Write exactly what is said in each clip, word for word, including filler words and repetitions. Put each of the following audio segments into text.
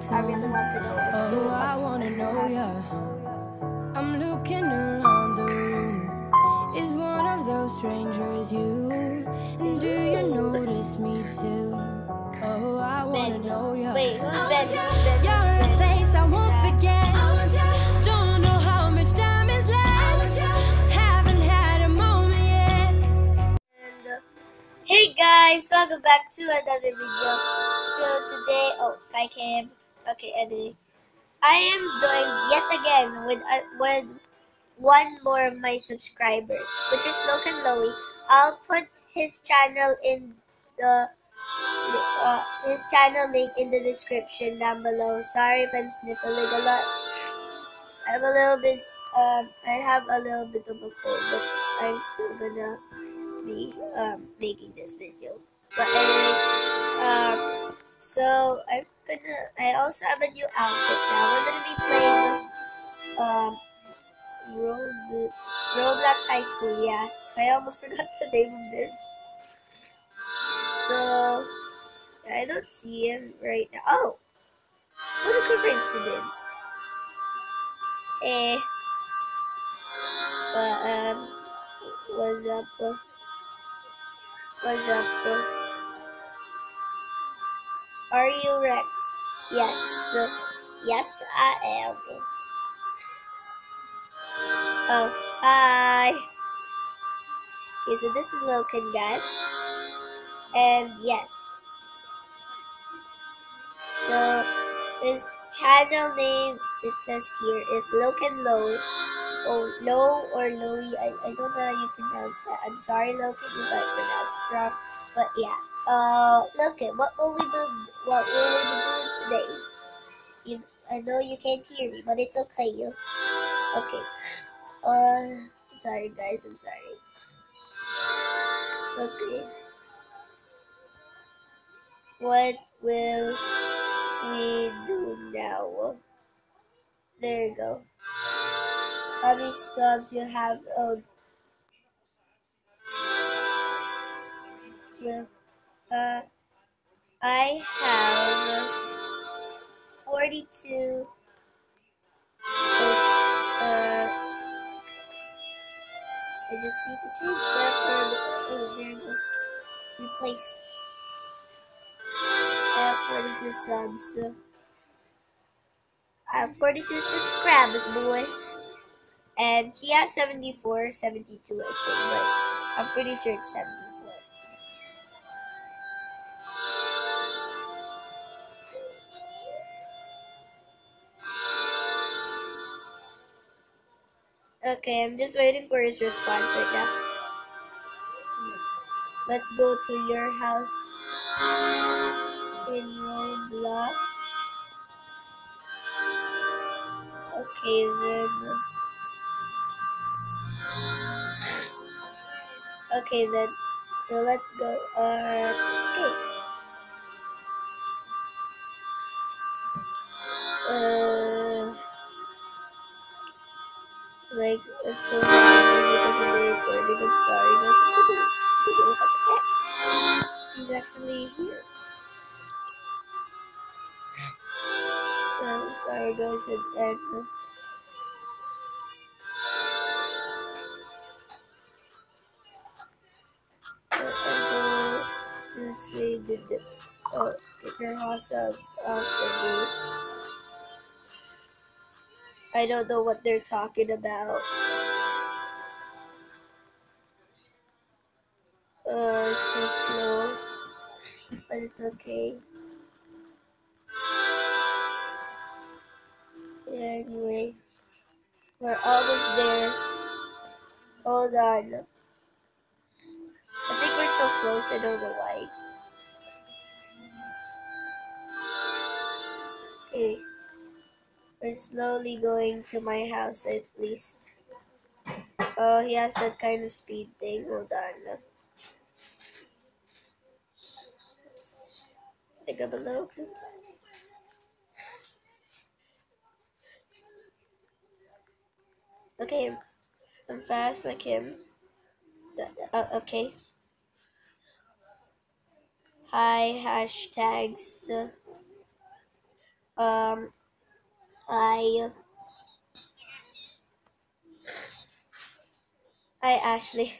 I really want to know if oh, you I wanna know ya. I'm looking around the room. Is one of those strangers you? And do you notice me too? Oh, I wanna know ya. Wait, who's Ben? Who's Ben? You're a face I won't forget. Don't know how much time is left. Haven't had a moment yet. And, uh, hey guys, welcome back to another video. So today, oh, hi Kim. Okay, anyway, I am joined yet again with uh, with one more of my subscribers, which is Logan Lowy. I'll put his channel in the uh, his channel link in the description down below. Sorry if I'm sniffling a lot. I'm a little bit, um, I have a little bit of a cold, but I'm still gonna be um, making this video. But anyway, um, so I'm gonna, I also have a new outfit now. We're gonna be playing um, Robl Roblox High School, yeah. I almost forgot the name of this. So, I don't see him right now. Oh! What a coincidence. Eh. But, um, what's up? What's up? Are you ready? Yes. Yes, I am. Oh, hi. Okay, so this is Logan, guys. And yes. So, his channel name, it says here, is Logan Low. Oh, Low or Lowy. I, I don't know how you pronounce that. I'm sorry, Logan, if I pronounce it wrong. But yeah. Uh, Logan, what will we be, what will we be doing today? You, I know you can't hear me, but it's okay. Okay. Uh, sorry guys, I'm sorry. Okay. What will we do now? There you go. How many subs you have? Oh, well, uh, I have forty-two. Oops. Uh, I just need to change that word. Oh, there you go. Replace. I have forty-two subs. I have forty-two subscribers, boy. And he has seventy-four, seventy-two, I think, but I'm pretty sure it's seventy-four. Okay, I'm just waiting for his response right now. Let's go to your house in Roblox. Okay, then. Okay, then. So let's go. Uh, okay. Uh, it's like it's so hard because of the recording. I'm sorry, guys. I'm gonna, I'm gonna look at the back. He's actually here. Uh, sorry, guys. And, and I go to see the, the oh, get your hot subs off the me. I don't know what they're talking about. Uh, it's so slow, but it's okay. Yeah, anyway, we're almost there. Hold on. I think we're so close, I don't know why. Okay. We're slowly going to my house at least. Oh, he has that kind of speed thing. Hold on. Oops. I think I'm a little too fast. Okay, I'm fast like him. Uh, okay. Hi, hashtags. Um, I, I Ashley.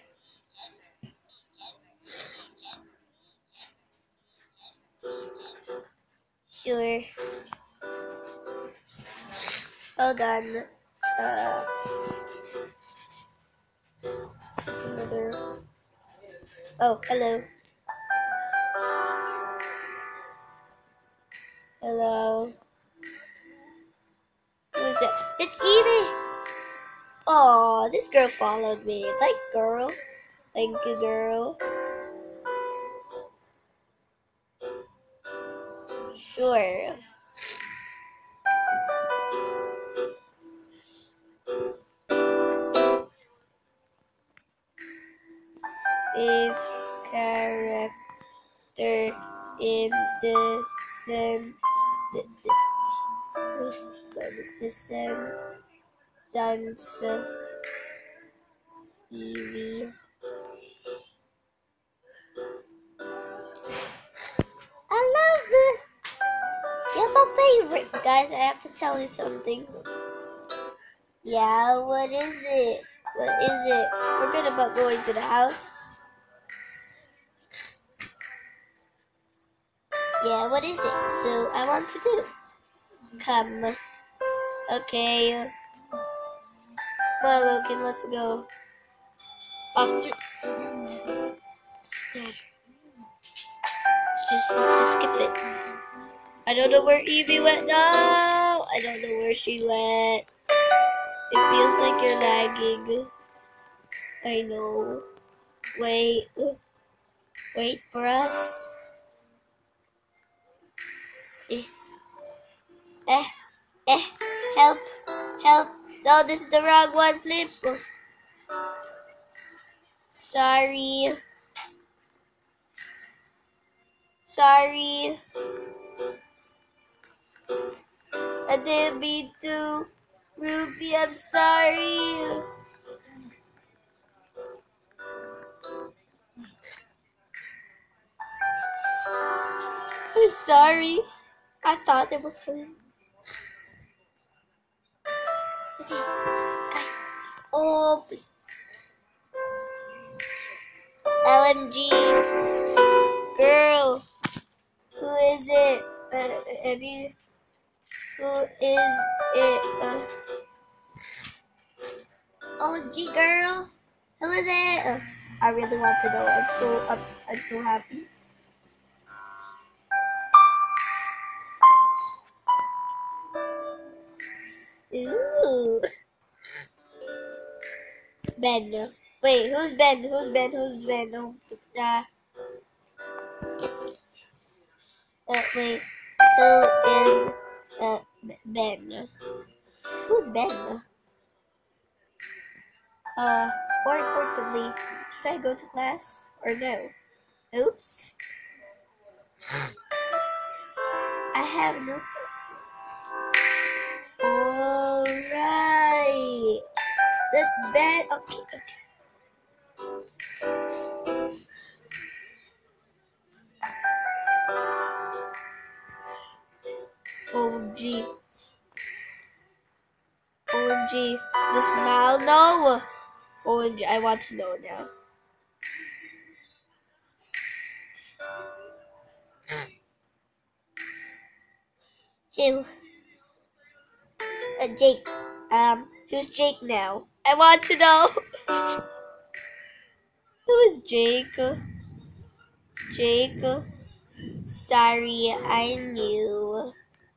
Sure. Hold on. Uh, this is another. Oh, hello. Hello. Who's that? It's Evie. Oh, this girl followed me. Like, girl. Thank you, girl. Sure. If character in the sen the, the, what is the sentence Evie? I love it. You're my favorite, guys. I have to tell you something. Yeah, what is it? What is it? We're gonna about going to the house. Yeah, what is it? So I want to do. Come. Okay. Come on, Logan, let's go. Off the Let's just let's just skip it. I don't know where Evie went. No, I don't know where she went. It feels like you're lagging. I know. Wait. Wait for us. Eh. Eh. Eh. Help. Help. No, this is the wrong one. Flip. Sorry. Sorry. I didn't mean to. Ruby, I'm sorry. I'm sorry. I thought it was her. Okay, guys. Oh, L M G. Girl. Who is it? Uh, have you... Who is it? Uh, O M G, girl. Who is it? Uh, I really want to know. I'm so... I'm, I'm so happy. Ooh. Ben. Wait, who's Ben? Who's Ben? Who's Ben? Oh, uh, uh, wait. Who is uh, Ben? Who's Ben? Uh, more importantly, should I go to class or no? Oops. I have no... Alright. The bed... Okay, okay. O M G. O M G. The smile? No. O M G. I want to know now. Who? Uh, Jake. Um, who's Jake now? I want to know. Who is Jake? Jake. Sorry, I knew.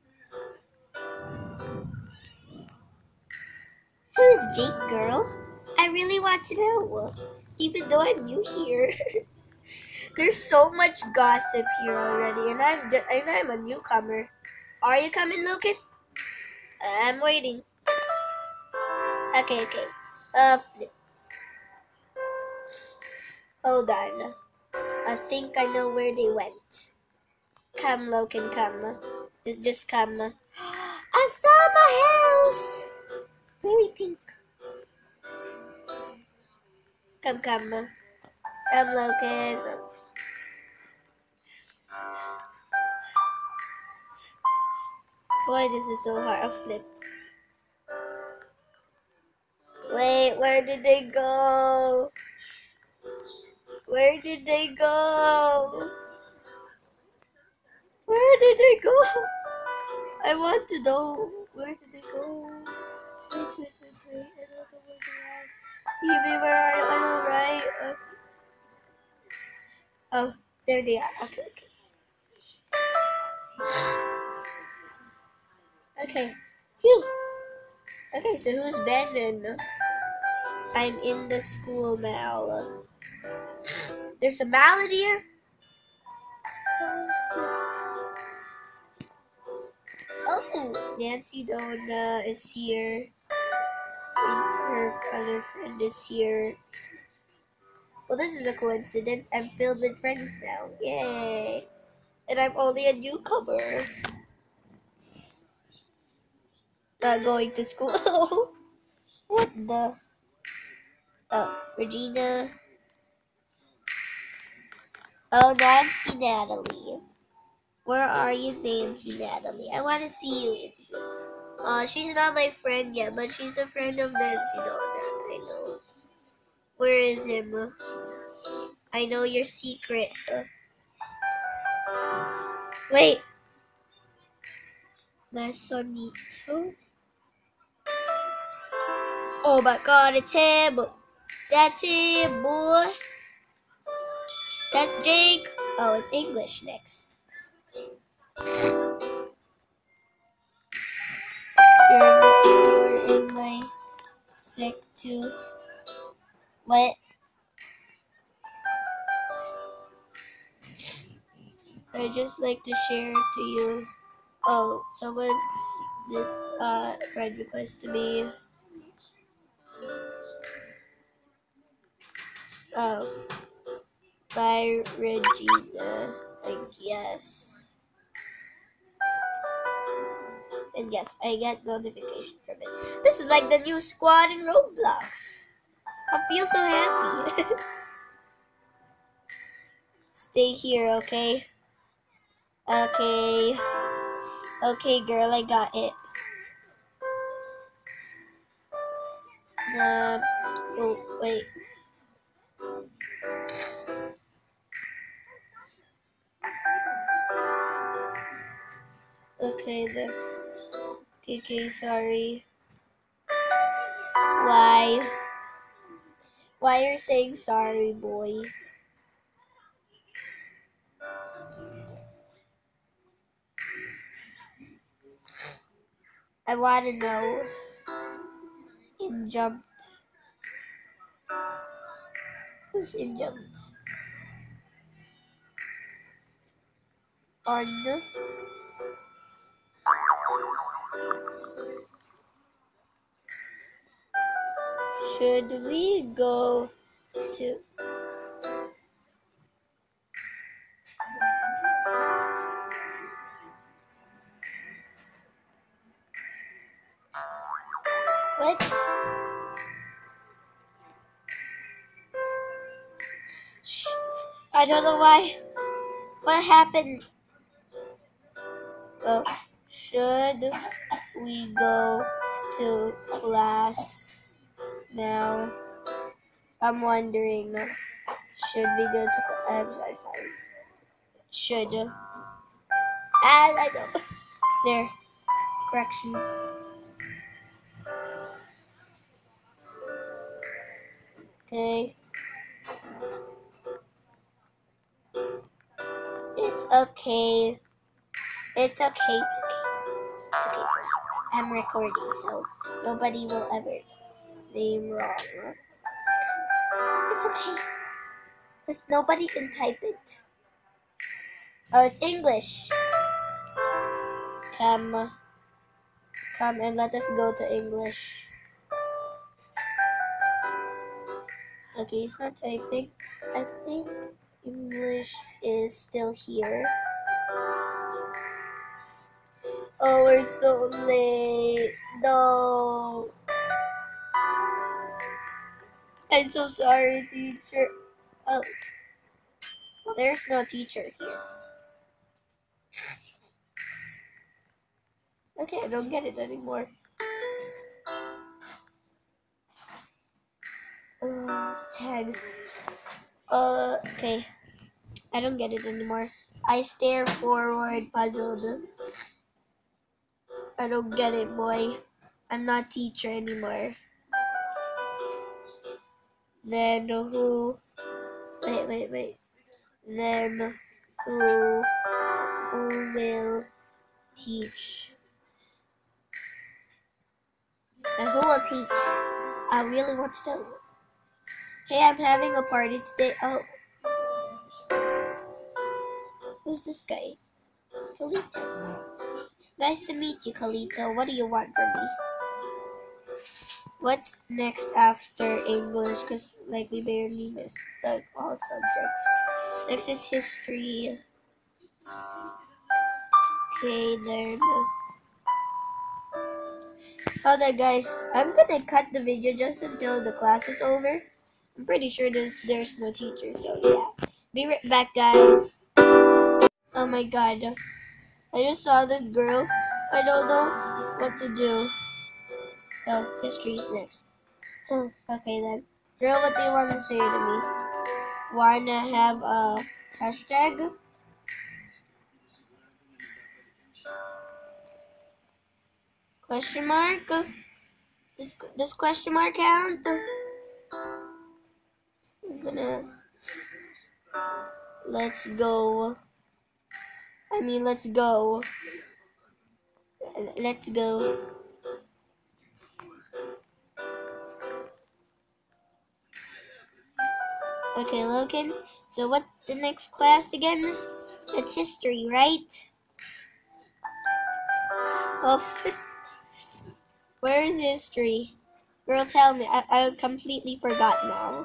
Who's Jake, girl? I really want to know. Even though I'm new here. There's so much gossip here already, and I'm just, and I'm a newcomer. Are you coming, Logan? I'm waiting. Okay, okay. Uh, hold on. I think I know where they went. Come, Logan, come. Just, just come. I saw my house. It's very pink. Come, come. Come, Logan. Boy, this is so hard. A flip. Wait, where did they go? Where did they go? Where did they go? I want to know. Where did they go? Wait, wait, wait, wait. I don't know where they are. Evie, where are you? I know, right? Uh, oh, there they are. Okay, okay. Okay. Phew. Okay, so who's Ben then? I'm in the school now. There's a mallet here. Oh, Nancy Donna is here. Her other friend is here. Well, this is a coincidence. I'm filled with friends now. Yay! And I'm only a newcomer. Not going to school. What the? Oh, Regina. Oh, Nancy Natalie. Where are you, Nancy Natalie? I want to see you in here. Uh, she's not my friend yet, but she's a friend of Nancy Donna. I know. Where is him? I know your secret. Uh, wait. Masonito? Oh my god, it's him! That's him, boy! That's Jake! Oh, it's English next. You're, you're in my sec too. What? I just like to share to you. Oh, someone did uh friend request to me. Oh, by Regina, I guess. And yes, I get notification from it. This is like the new squad in Roblox. I feel so happy. Stay here, okay? Okay. Okay, girl, I got it. Um, oh, wait. Okay, then. Okay, okay, sorry. Why? Why are you saying sorry, boy? I want to know. In jumped. Who's in jumped? On. Should we go to... What? Shh. I don't know why. What happened? Oh, should we go to class now? I'm wondering. Should we go to class? I'm sorry, sorry. Should. And I know. There. Correction. Okay. It's okay. It's okay. It's okay. It's okay. I'm recording, so nobody will ever name wrong. It's okay. Because nobody can type it. Oh, it's English. Come. Come and let us go to English. Okay, it's not typing. I think English is still here. Oh, we're so late. No. I'm so sorry, teacher. Oh, there's no teacher here. Okay, I don't get it anymore. Uh, tags. Uh, okay. I don't get it anymore. I stare forward, puzzled. I don't get it, boy. I'm not teacher anymore. Then who? Wait, wait, wait. Then who? Who will teach? And who will teach? I really want to know. Hey, I'm having a party today. Oh, who's this guy? Kalito. Nice to meet you, Kalito. What do you want from me? What's next after English? Because, like, we barely missed, like, all subjects. Next is history. Okay, then. Hold on, guys. I'm gonna cut the video just until the class is over. I'm pretty sure there's, there's no teacher, so yeah. Be right back, guys. Oh my god. I just saw this girl. I don't know what to do. Oh, history is next. Oh, okay then. Girl, what do you want to say to me? Wanna have a hashtag? Question mark? This, this question mark count? I'm gonna... Let's go. I mean, let's go. Let's go. Okay, Logan. So what's the next class again? It's history, right? Well, where is history? Girl, tell me. I, I completely forgot now.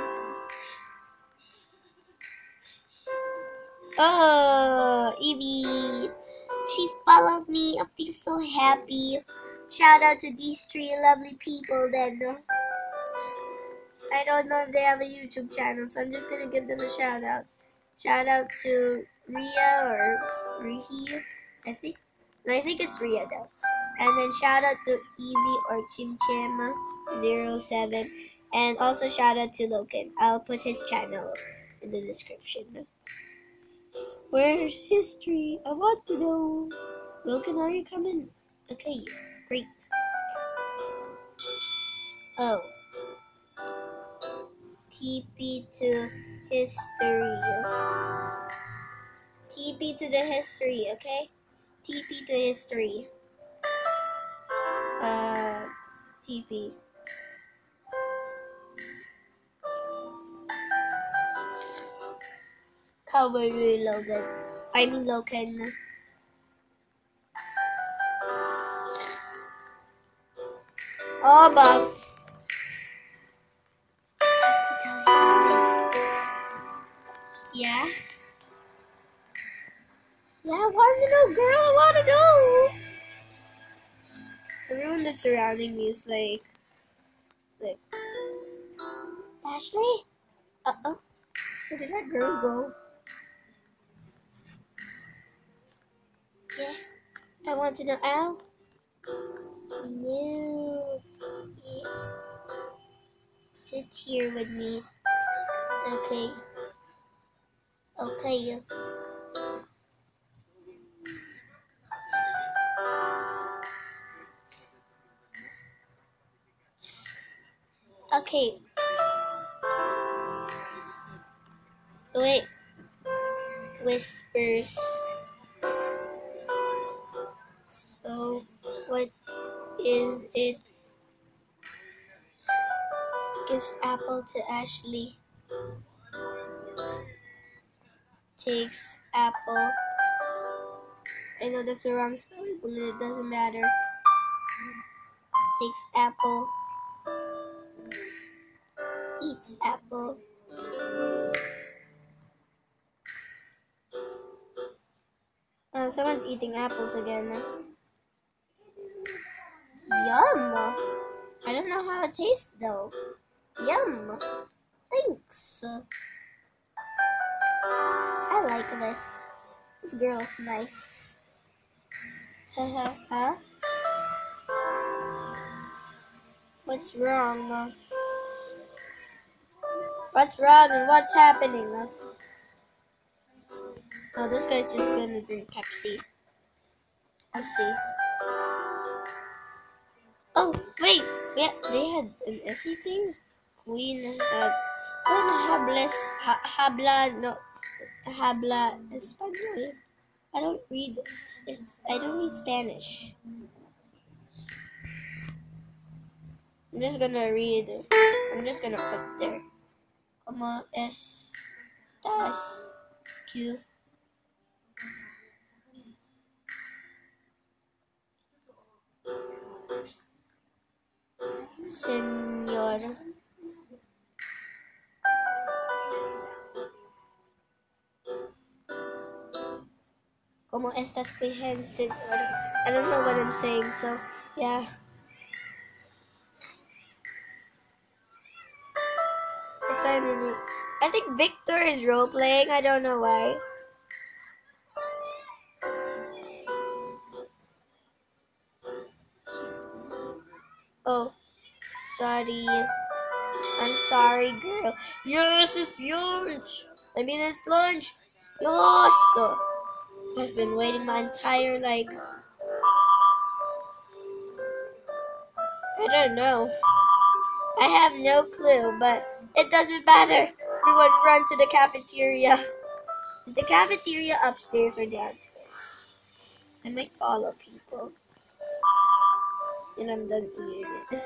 Oh, Evie. She followed me. I'll be so happy. Shout out to these three lovely people then. I don't know if they have a YouTube channel, so I'm just gonna give them a shout out. Shout out to Ria or Rihi, I think. No, I think it's Ria though. And then shout out to Evie or Chim Chim zero seven. And also shout out to Logan. I'll put his channel in the description. Where's history? I want to know. Logan, are you coming? Okay, great. Oh. T P to history. T P to the history, okay? T P to history. Uh, T P. Cowboy Logan. I mean Logan. Oh, buff. I have to tell you something. Yeah? Yeah, I want to know, girl. I want to know. Everyone that's surrounding me is like, it's like, Ashley? Uh-oh. Where did that girl go? Yeah. I want to know. Ow. No. Yeah. Sit here with me. Okay. Okay. Okay. Wait. Whispers. So, what is it? Gives apple to Ashley. Takes apple. I know that's the wrong spelling, but it doesn't matter. Takes apple. Eats apple. Oh, someone's eating apples again. Yum! I don't know how it tastes though. Yum! Thanks. I like this. This girl's nice. Uh, huh? What's wrong? What's wrong and what's happening? Oh, this guy's just gonna drink Pepsi. Let's see. Oh, wait. Yeah, they had an essay thing? Queen had... Queen hables... Ha, habla... No. Habla Espanol. I don't read... It's, I don't read Spanish. I'm just gonna read... I'm just gonna put there. ¿Cómo estás? Q. Señor. ¿Cómo estás, señor? I don't know what I'm saying, so yeah. I signed in it. I think Victor is role playing. I don't know why. Oh, sorry. I'm sorry, girl. Yes, it's lunch. I mean, it's lunch. Yes. I've been waiting my entire, like, I don't know. I have no clue, but it doesn't matter. Everyone run to the cafeteria. Is the cafeteria upstairs or downstairs? I might follow people. And I'm done eating it.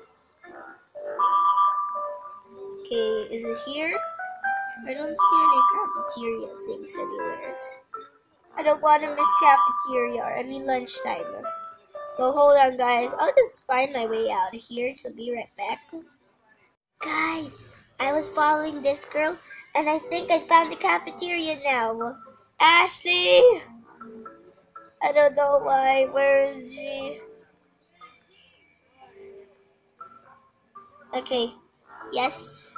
Okay, is it here? I don't see any cafeteria things anywhere. I don't want to miss cafeteria. I mean lunchtime. So hold on, guys. I'll just find my way out of here. So be right back. Guys, I was following this girl, and I think I found the cafeteria now. Ashley! I don't know why. Where is she? Okay. Yes.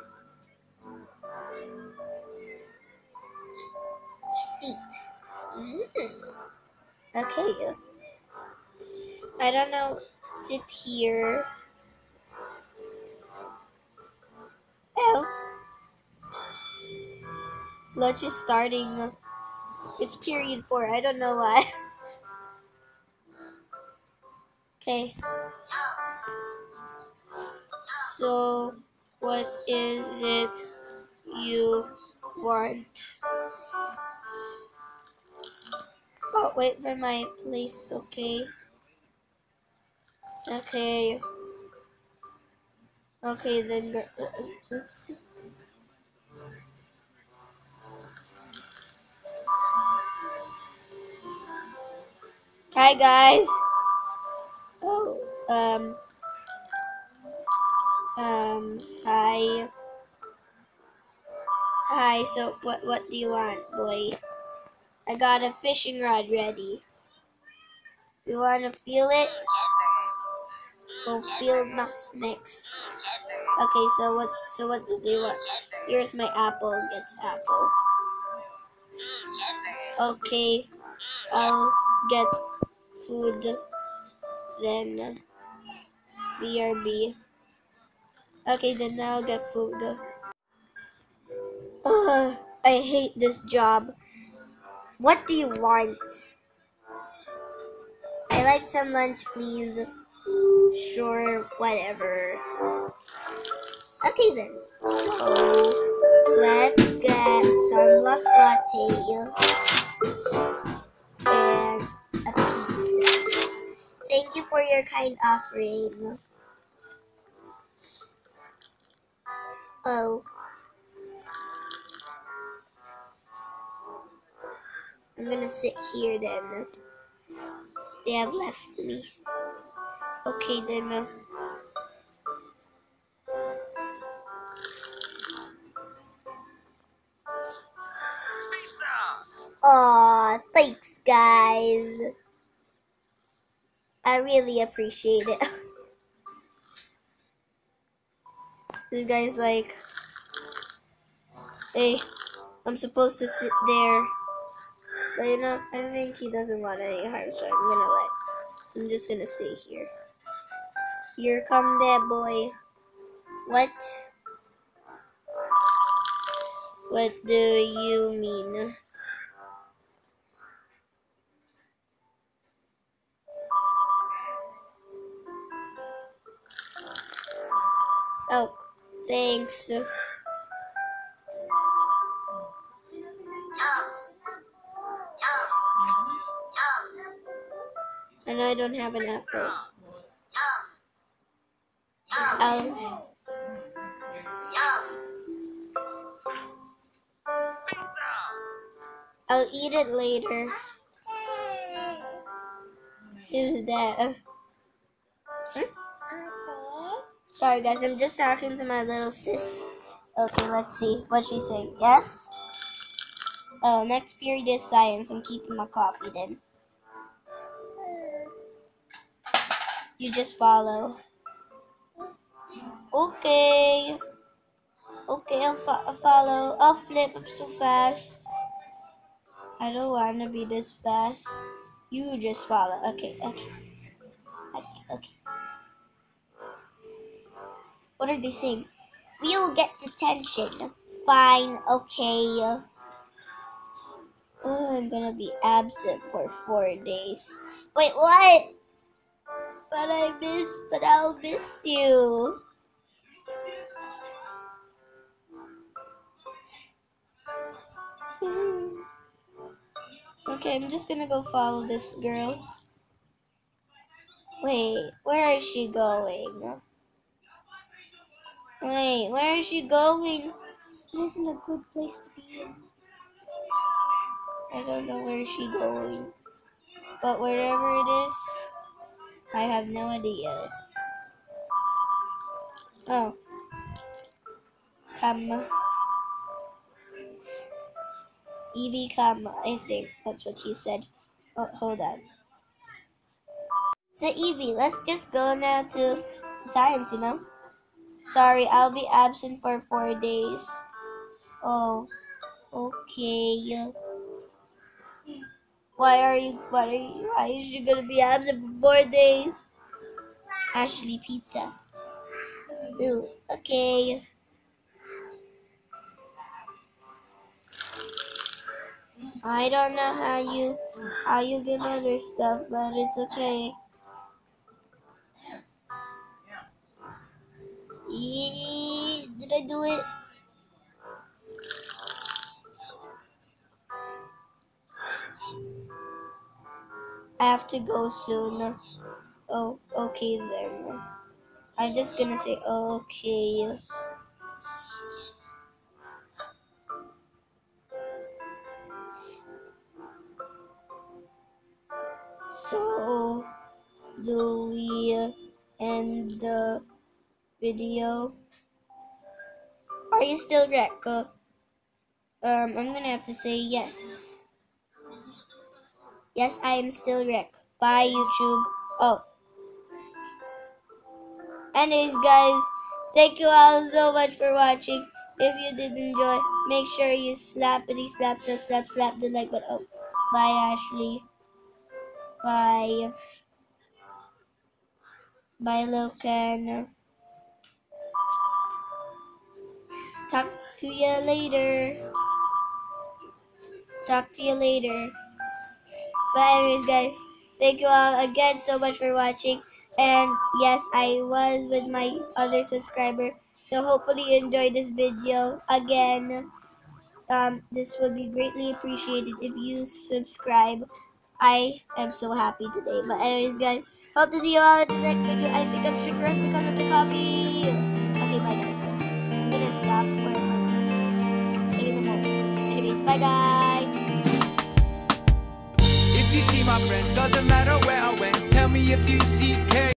Seat. Mm. Okay. I don't know. Sit here. Oh. Lunch is starting. It's period four. I don't know why. Okay. So, what is it you want? Oh, wait for my place. Okay. Okay. Okay, then. Uh, oops. Hi, guys. Oh, um. Um, hi. Hi, so what what do you want, boy? I got a fishing rod ready. You wanna feel it? Go feel my mix. Okay, so what so what do you want? Here's my apple, gets apple. Okay, I'll get food then. B R B. Okay, then I'll get food. Ugh, I hate this job. What do you want? I like some lunch, please. Sure, whatever. Okay then. So let's get sunblock latte and a pizza. Thank you for your kind offering. Oh. I'm gonna sit here then. They have left me. Okay then. Uh, Aw, thanks guys. I really appreciate it. This guy's like, hey, I'm supposed to sit there. But you know, I think he doesn't want any harm, so I'm gonna let So I'm just gonna stay here. Here come that boy. What? What do you mean? Oh, thanks. I know I don't have an afro. I'll, I'll eat it later. Who's that? Hmm? Sorry guys, I'm just talking to my little sis. Okay, let's see what she's saying. Yes? Oh, next period is science. I'm keeping my coffee then. You just follow. Okay. Okay, I'll, fo I'll follow. I'll flip up so fast. I don't want to be this fast. You just follow. Okay, okay. Okay, okay. What are they saying? We'll get detention. Fine, okay. Oh, I'm gonna be absent for four days. Wait, what? But I miss, but I'll miss you. Okay, I'm just gonna go follow this girl. Wait, where is she going? Wait, where is she going? It isn't a good place to be in. I don't know where she's going. But wherever it is, I have no idea. Oh. Come. Evie, come. I think that's what he said. Oh, hold on. So Evie, let's just go now to, to science, you know? Sorry, I'll be absent for four days. Oh, okay. Why are you, what are you, why is you gonna be absent for four days? Ashely pizza. Ooh, okay. I don't know how you, how you get other stuff, but it's okay. Eee, did I do it? I have to go soon. Oh, okay then. I'm just gonna say okay. So, do we end the video? Are you still rec? Uh, um, I'm gonna have to say yes. Yes, I am still rec. Bye, YouTube. Oh. Anyways, guys, thank you all so much for watching. If you did enjoy, make sure you slappity slap slap slap slap the like button. Oh, bye, Ashely. Bye. Bye, Locan. Talk to you later. Talk to you later. But anyways, guys, thank you all again so much for watching. And yes, I was with my other subscriber. So hopefully you enjoyed this video. Again, um, this would be greatly appreciated if you subscribe. I am so happy today. But anyways, guys, hope to see you all in the next video. I think I'm sugar rush because of the coffee. Okay, bye guys. I'm gonna stop for a moment. Anyways, bye guys. If you see my friend, doesn't matter where I went. Tell me if you see K.